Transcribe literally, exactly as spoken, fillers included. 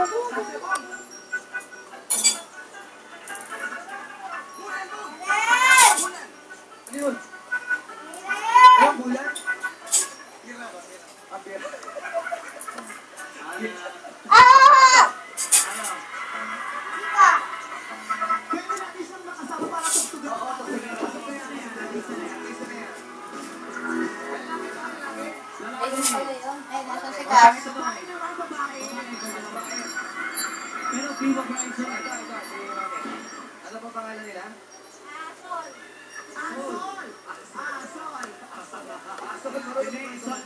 Yun. Ang bulan? Ah! Pwede natin siyang makasama para tugtugan. Oo, tugtugan. Ay, nasa si Cass. Pero Viva Bryson, ito, ito, si Mami. Ano pa pangalan nila? Asol. Asol. Asol. Asol. Asol.